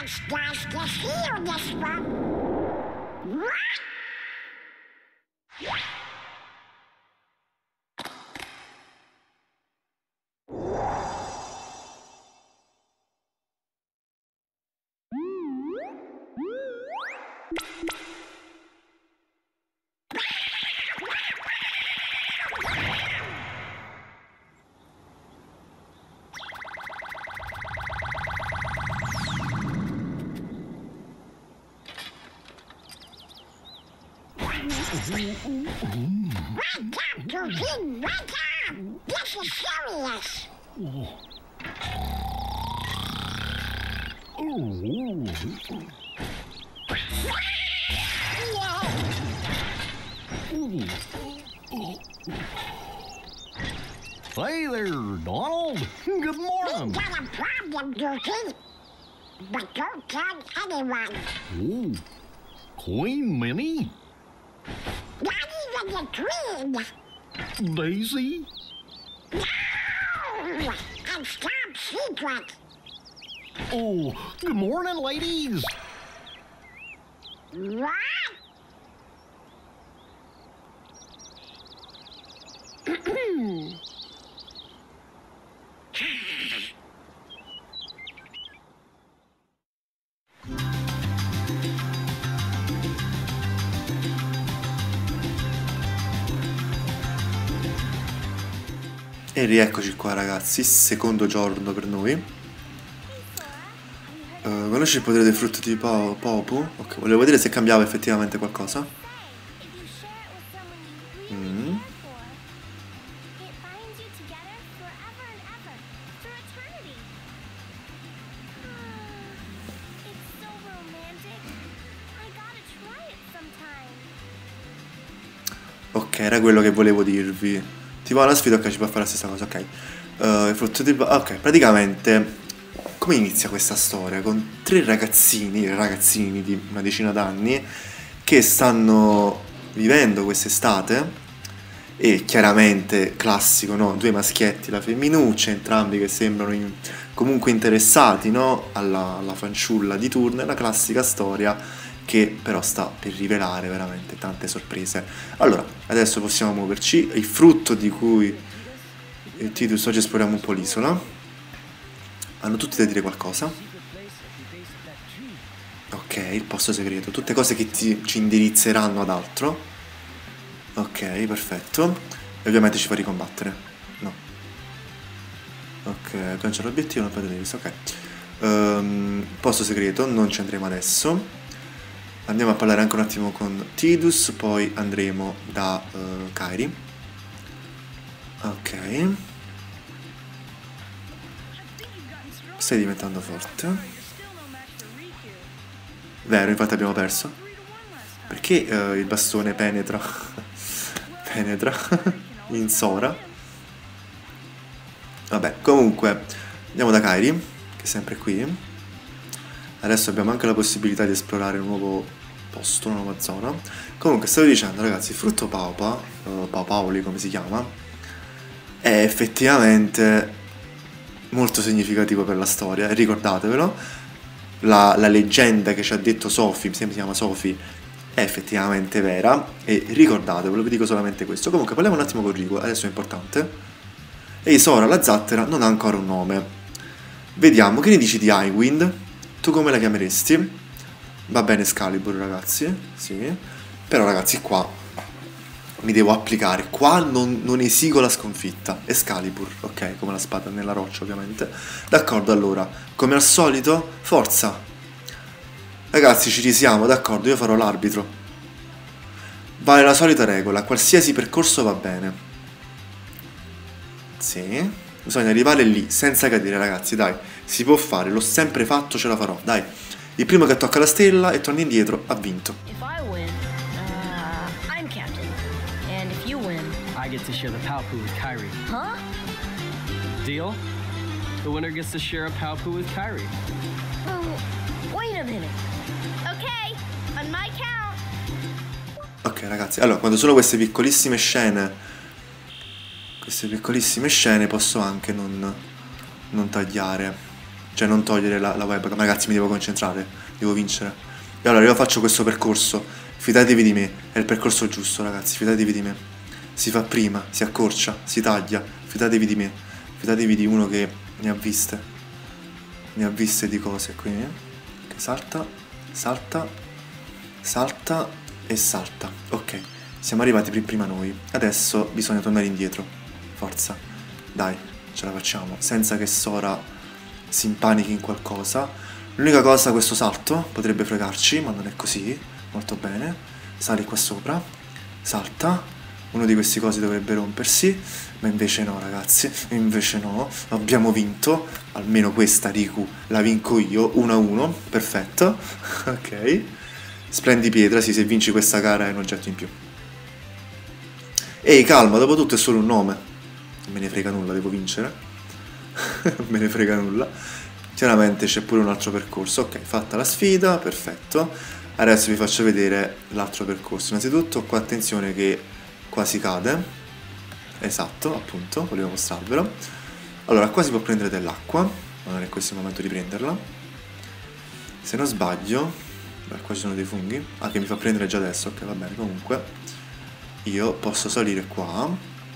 Guys, just hear this one. What? Welcome to King Welcome! This is serious! Hey there, Donald. Good morning. We got a problem, Dookie. But don't tell anyone. Oh, Queen Minnie? Not even the Queen. Daisy? No! And top secret. Oh, good morning, ladies. What? E rieccoci qua ragazzi, secondo giorno per noi. Conosci il potere del frutto di Popu? Ok, volevo vedere se cambiava effettivamente qualcosa. Ok, era quello che volevo dirvi. Tipo la sfida, ok, ci può fare la stessa cosa, ok. Il frutto di... Ok, praticamente... Come inizia questa storia? Con tre ragazzini di una decina d'anni che stanno vivendo quest'estate e chiaramente, classico, no? Due maschietti, la femminuccia, entrambi che sembrano comunque interessati, no? Alla fanciulla di turno, è la classica storia che però sta per rivelare veramente tante sorprese. Allora, adesso possiamo muoverci, il frutto di cui Tidus oggi esploriamo un po' l'isola. Hanno tutti da dire qualcosa. Ok, il posto segreto, tutte cose che ci indirizzeranno ad altro. Ok, perfetto. E ovviamente ci fa ricombattere. No. Ok, cancella l'obiettivo, non perdete vista, ok. Posto segreto, non ci andremo adesso. Andiamo a parlare anche un attimo con Tidus, poi andremo da Kairi. Ok. Stai diventando forte. Vero, infatti abbiamo perso. Perché il bastone penetra in Sora. Vabbè, comunque andiamo da Kairi, che è sempre qui. Adesso abbiamo anche la possibilità di esplorare un nuovo posto, una nuova zona. Comunque stavo dicendo ragazzi, il frutto Paoli come si chiama, è effettivamente molto significativo per la storia, ricordatevelo. La leggenda che ci ha detto Sophie, mi sembra si chiama Sophie, è effettivamente vera, e ricordatevelo, vi dico solamente questo. Comunque parliamo un attimo con Riku, adesso è importante. E Sora, la zattera, non ha ancora un nome. Vediamo, che ne dici di Highwind? Tu come la chiameresti? Va bene Excalibur ragazzi, sì. Però ragazzi qua mi devo applicare, qua non esigo la sconfitta. Excalibur, ok, come la spada nella roccia ovviamente. D'accordo, allora, come al solito, forza. Ragazzi, ci risiamo, d'accordo, io farò l'arbitro. Vale la solita regola, qualsiasi percorso va bene. Sì, bisogna arrivare lì, senza cadere ragazzi, dai. Si può fare, l'ho sempre fatto, ce la farò, dai. Il primo che tocca la stella e torna indietro ha vinto. I get to share the Palpu with Kairi. Huh? Deal? The winner gets to share a Palpu with Kairi. Wait a minute. Okay, on my count. Ok ragazzi, allora quando sono queste piccolissime scene posso anche non tagliare. Cioè non togliere la webcam. Ragazzi, mi devo concentrare, devo vincere. E allora io faccio questo percorso, fidatevi di me, è il percorso giusto ragazzi, fidatevi di me. Si fa prima, si accorcia, si taglia, fidatevi di me. Fidatevi di uno che ne ha viste di cose qui, che salta, salta, salta e salta. Ok, siamo arrivati prima noi. Adesso bisogna tornare indietro. Forza, dai, ce la facciamo, senza che Sora si impanichi in qualcosa. L'unica cosa, questo salto potrebbe fregarci, ma non è così. Molto bene, sali qua sopra, salta. Uno di questi cosi dovrebbe rompersi, ma invece no ragazzi, invece no, abbiamo vinto, almeno questa Riku la vinco io, 1-1, perfetto, ok, splendi pietra, sì, se vinci questa gara è un oggetto in più. Ehi, calma, dopo tutto è solo un nome, non me ne frega nulla, devo vincere, non me ne frega nulla, chiaramente c'è pure un altro percorso, ok, fatta la sfida, perfetto, adesso vi faccio vedere l'altro percorso. Innanzitutto qua attenzione che qua si cade, esatto, appunto, volevo mostrarvelo. Allora, qua si può prendere dell'acqua, ma non è questo il momento di prenderla. Se non sbaglio, beh, qua ci sono dei funghi, che mi fa prendere già adesso, ok, va bene, comunque io posso salire qua.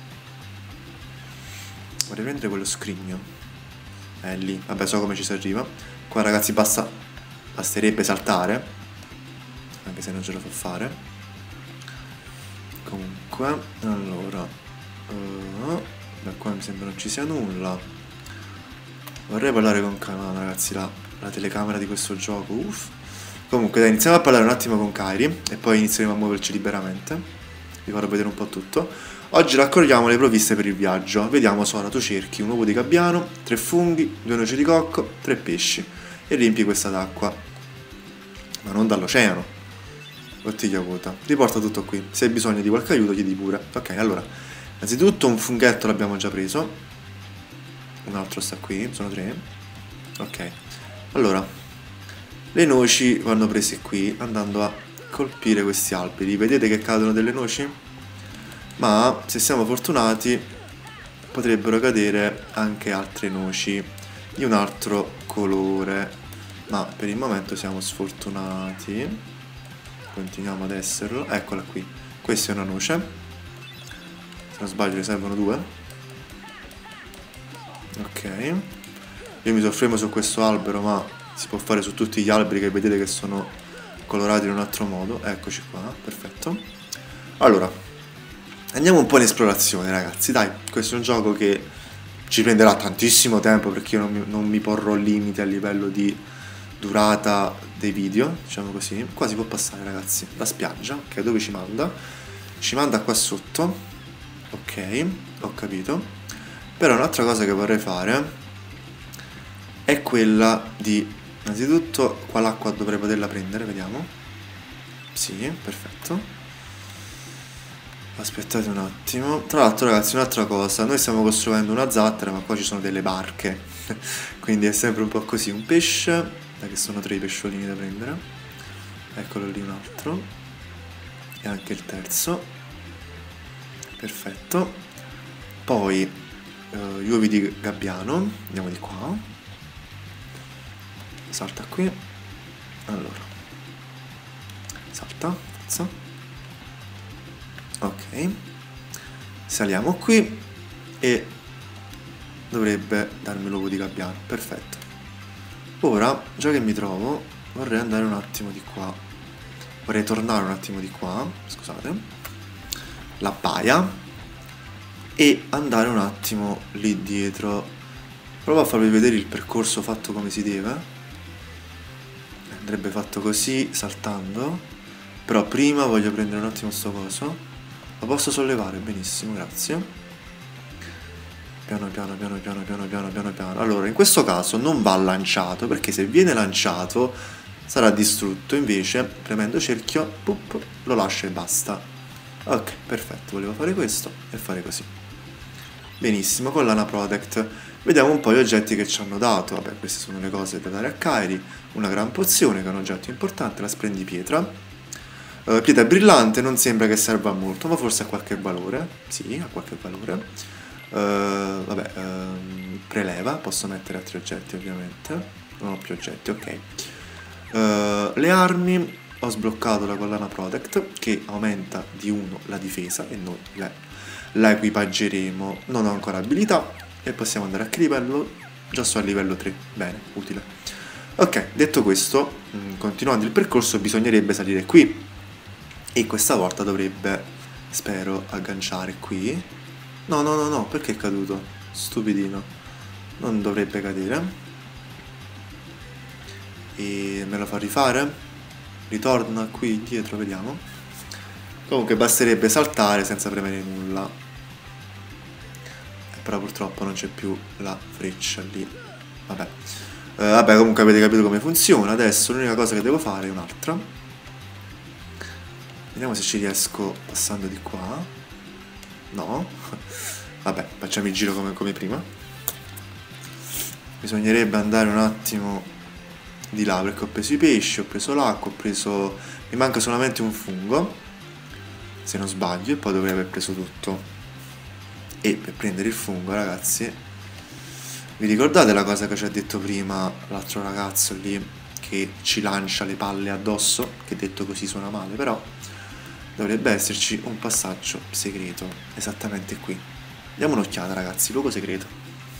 Vorrei prendere quello scrigno, è lì, vabbè, so come ci si arriva. Qua ragazzi basterebbe saltare, anche se non ce la fa fare. Comunque, allora, da qua mi sembra non ci sia nulla. Vorrei parlare con Kairi, ragazzi, la telecamera di questo gioco, uff. Comunque dai, iniziamo a parlare un attimo con Kairi e poi inizieremo a muoverci liberamente. Vi farò vedere un po' tutto. Oggi raccogliamo le provviste per il viaggio. Vediamo Sora, tu cerchi un uovo di gabbiano, 3 funghi, 2 noci di cocco, 3 pesci e riempi questa d'acqua, ma non dall'oceano. Bottiglia vuota, riporta tutto qui. Se hai bisogno di qualche aiuto chiedi pure. Ok, allora, innanzitutto un funghetto l'abbiamo già preso, un altro sta qui, sono 3. Ok, allora le noci vanno prese qui andando a colpire questi alberi. Vedete che cadono delle noci? Ma se siamo fortunati potrebbero cadere anche altre noci di un altro colore, ma per il momento siamo sfortunati. Continuiamo ad esserlo. Eccola qui. Questa è una noce. Se non sbaglio ne servono 2. Ok. Io mi soffermo su questo albero, ma si può fare su tutti gli alberi che vedete che sono colorati in un altro modo. Eccoci qua. Perfetto. Allora, andiamo un po' in esplorazione ragazzi. Dai, questo è un gioco che ci prenderà tantissimo tempo, perché io non mi porrò limiti a livello di durata dei video, diciamo così. Qua si può passare ragazzi, la spiaggia, che è dove ci manda? Ci manda qua sotto, ok, ho capito. Però un'altra cosa che vorrei fare è quella di, innanzitutto qua l'acqua dovrei poterla prendere, vediamo. Sì, perfetto. Aspettate un attimo. Tra l'altro ragazzi, un'altra cosa, noi stiamo costruendo una zattera, ma qua ci sono delle barche quindi è sempre un po' così. Un pesce, che sono 3 i pesciolini da prendere, eccolo lì un altro e anche il terzo, perfetto. Poi gli uovi di gabbiano, andiamo di qua, salta qui, allora salta, forza, ok, saliamo qui e dovrebbe darmi l'uovo di gabbiano, perfetto. Ora, già che mi trovo, vorrei andare un attimo di qua. Vorrei tornare un attimo di qua, scusate, la baia, e andare un attimo lì dietro. Provo a farvi vedere il percorso fatto come si deve. Andrebbe fatto così, saltando. Però prima voglio prendere un attimo sto coso. Lo posso sollevare? Benissimo, grazie. Piano piano piano piano piano piano piano piano. Allora, in questo caso non va lanciato, perché se viene lanciato sarà distrutto. Invece, premendo cerchio, pup, lo lascio e basta. Ok, perfetto, volevo fare questo e fare così. Benissimo, con l'Ana Protect. Vediamo un po' gli oggetti che ci hanno dato. Vabbè, queste sono le cose da dare a Kairi. Una gran pozione, che è un oggetto importante, la splendipietra. Pietra brillante, non sembra che serva a molto, ma forse ha qualche valore. Sì, ha qualche valore. Vabbè, preleva, posso mettere altri oggetti ovviamente, non ho più oggetti, ok. Le armi, ho sbloccato la collana Protect che aumenta di 1 la difesa e noi la equipaggeremo. Non ho ancora abilità e possiamo andare a che livello? Già sto a livello 3, bene, utile. Ok, detto questo, continuando il percorso bisognerebbe salire qui e questa volta dovrebbe, spero, agganciare qui. No, perché è caduto? Stupidino, non dovrebbe cadere. E me lo fa rifare? Ritorna qui dietro, vediamo. Comunque basterebbe saltare senza premere nulla. Però purtroppo non c'è più la freccia lì. Vabbè. Vabbè, comunque avete capito come funziona. Adesso l'unica cosa che devo fare è un'altra. Vediamo se ci riesco passando di qua. No. Vabbè, facciamo il giro come prima. Bisognerebbe andare un attimo di là perché ho preso i pesci, ho preso l'acqua, mi manca solamente un fungo se non sbaglio e poi dovrei aver preso tutto. E per prendere il fungo, ragazzi, vi ricordate la cosa che ci ha detto prima l'altro ragazzo lì che ci lancia le palle addosso? Che detto così suona male, però dovrebbe esserci un passaggio segreto esattamente qui. Diamo un'occhiata, ragazzi, luogo segreto.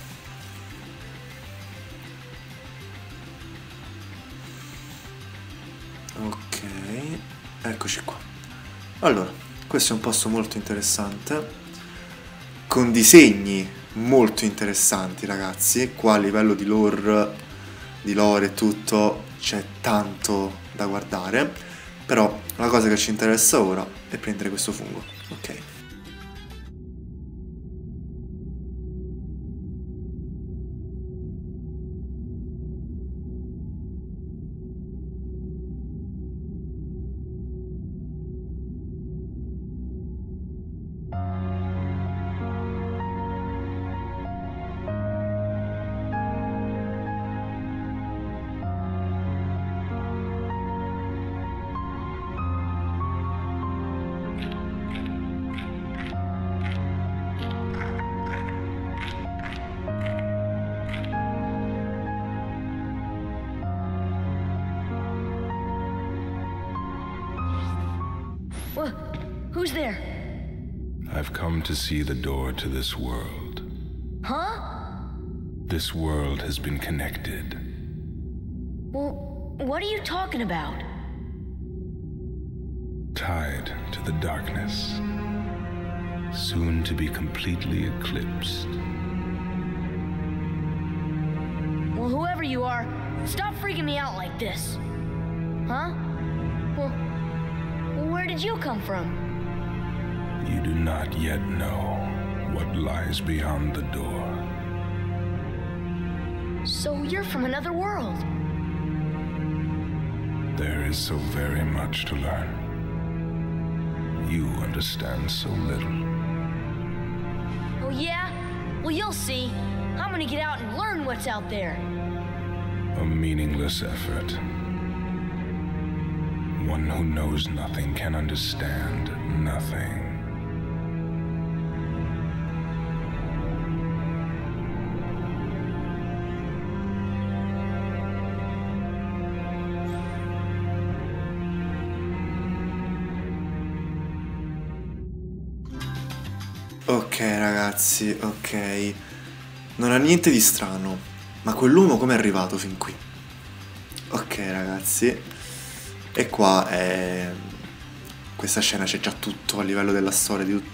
Ok, eccoci qua. Allora, questo è un posto molto interessante, con disegni molto interessanti, ragazzi. Qua a livello di lore e tutto c'è tanto da guardare, però la cosa che ci interessa ora è prendere questo fungo. Ok. Who's there? I've come to see the door to this world. Huh? This world has been connected. Well, what are you talking about? Tied to the darkness. Soon to be completely eclipsed. Well, whoever you are, stop freaking me out like this. Huh? Well, where did you come from? You do not yet know what lies beyond the door. So you're from another world. There is so very much to learn. You understand so little. Oh yeah? Well, you'll see. I'm gonna get out and learn what's out there. A meaningless effort. One who knows nothing can understand nothing. Ok ragazzi, ok. Non ha niente di strano, ma quell'uomo com'è arrivato fin qui? Ok ragazzi, e qua è... questa scena c'è già tutto a livello della storia, di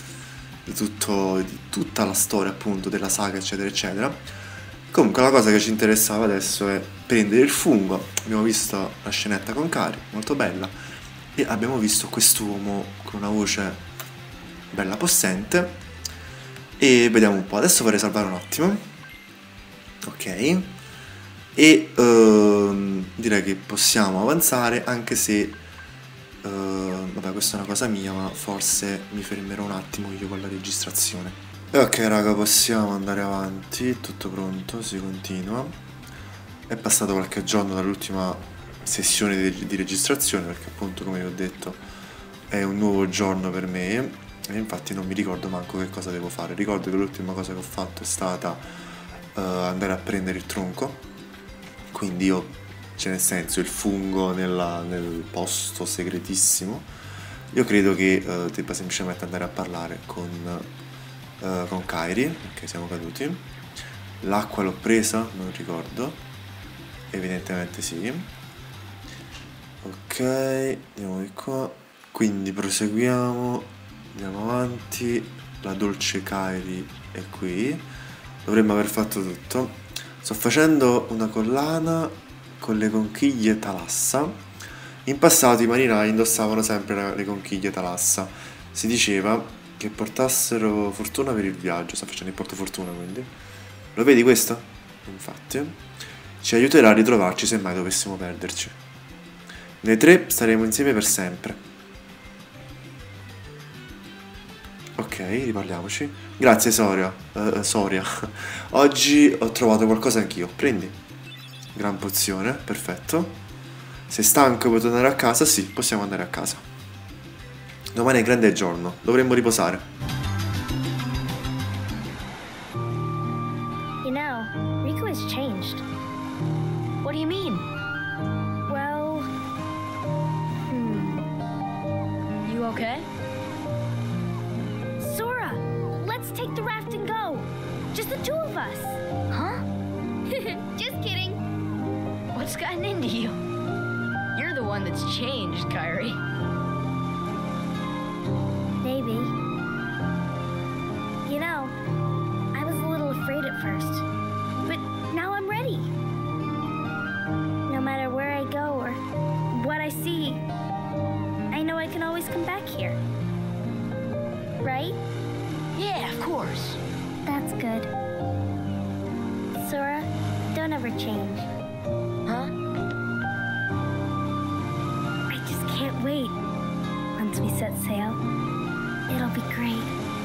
tutta la storia appunto della saga eccetera eccetera. Comunque la cosa che ci interessava adesso è prendere il fungo. Abbiamo visto la scenetta con Kairi, molto bella, e abbiamo visto quest'uomo con una voce bella possente. E vediamo un po', adesso vorrei salvare un attimo. Ok. E direi che possiamo avanzare, anche se vabbè, questa è una cosa mia, ma forse mi fermerò un attimo io con la registrazione. Ok raga, possiamo andare avanti, tutto pronto, si continua. È passato qualche giorno dall'ultima sessione di registrazione, perché appunto come vi ho detto è un nuovo giorno per me. E infatti non mi ricordo manco che cosa devo fare. Ricordo che l'ultima cosa che ho fatto è stata andare a prendere il tronco. Quindi io, cioè nel senso, il fungo nel posto segretissimo. Io credo che debba semplicemente andare a parlare con Kairi, perché siamo caduti. L'acqua l'ho presa, non ricordo. Evidentemente sì. Ok, andiamo di qua. Quindi proseguiamo, andiamo avanti. La dolce Kairi è qui. Dovremmo aver fatto tutto. Sto facendo una collana con le conchiglie Thalassa. In passato i marinai indossavano sempre le conchiglie Thalassa. Si diceva che portassero fortuna per il viaggio. Sto facendo il portafortuna, quindi. Lo vedi questo? Infatti. Ci aiuterà a ritrovarci se mai dovessimo perderci. Noi tre staremo insieme per sempre. Ok, riparliamoci. Grazie Soria. Oggi ho trovato qualcosa anch'io. Prendi. Gran pozione, perfetto. Sei stanco puoi tornare a casa? Sì, possiamo andare a casa. Domani è grande giorno, dovremmo riposare. You know, Riku has changed. What do you mean? Well, You okay? Sora, let's take the raft and go. Just the two of us. Huh? Just kidding. What's gotten into you? You're the one that's changed, Kairi. Maybe. You know, I was a little afraid at first, but now I'm ready. No matter where I go or what I see, I know I can always come back here. Right? Yeah, of course. That's good. Sora, don't ever change. Huh? I just can't wait. Once we set sail, it'll be great.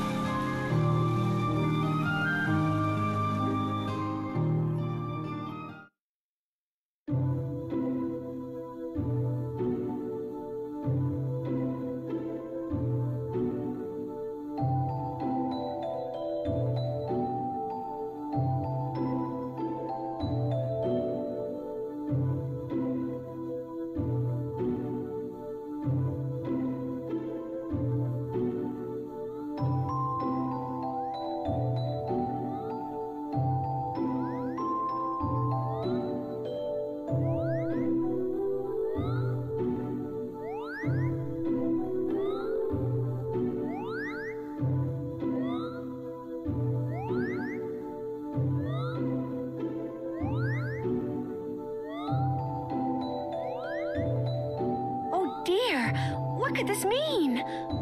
What could this mean?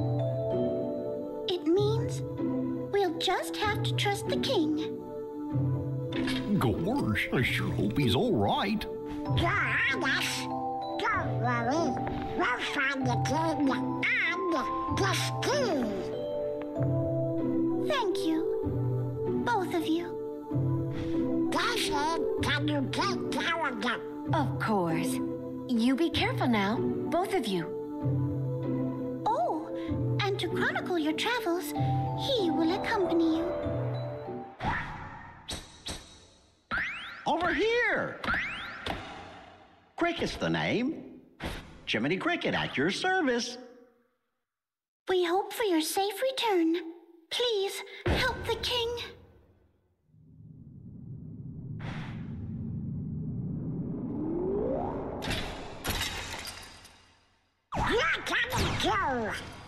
It means we'll just have to trust the king. Gosh, I sure hope he's all right. Don't worry. We'll find the king and the ski. Thank you. Both of you. Daisy, can you take care of them? Of course. You be careful now, both of you. Oh, and to chronicle your travels, he will accompany you. Over here! Cricket's the name. Jiminy Cricket at your service. We hope for your safe return. Please help the king. You're coming too.